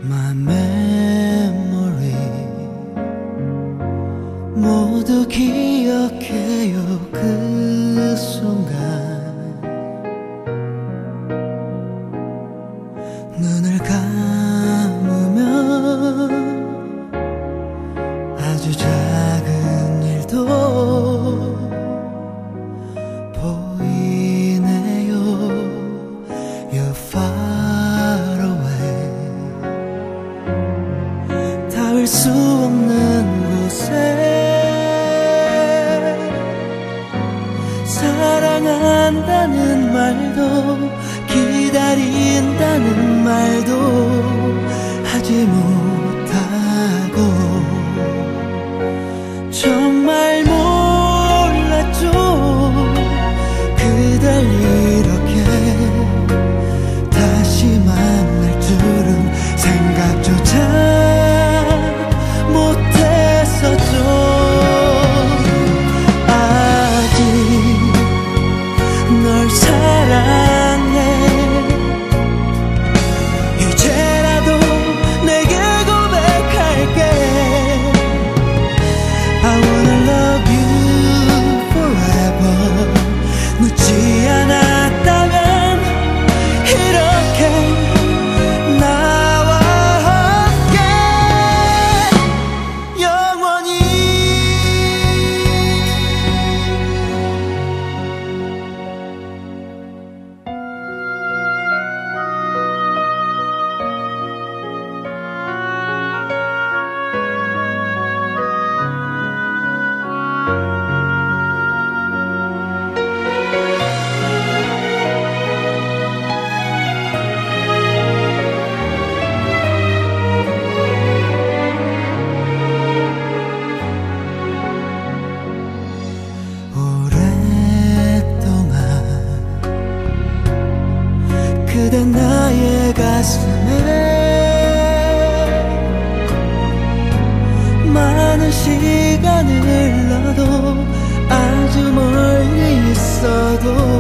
My memory 모두 기억해요 그 순간 눈을 감으면 아주 작은 일도 보이네요 You're far away 닿을 수 없는 곳에 사랑한다는 말도 기다린다는 말도 하지 못하고 정말 몰랐죠 그댈 이렇게 다시 만날 줄은 생각조차 못했었죠 널 사랑해 이제라도 내게 고백할게 I wanna love you forever 놓지 않았다면 이렇게 나와 함께 영원히 그댄 나의 가슴에 많은 시간을 흘러도 아주 멀리 있어도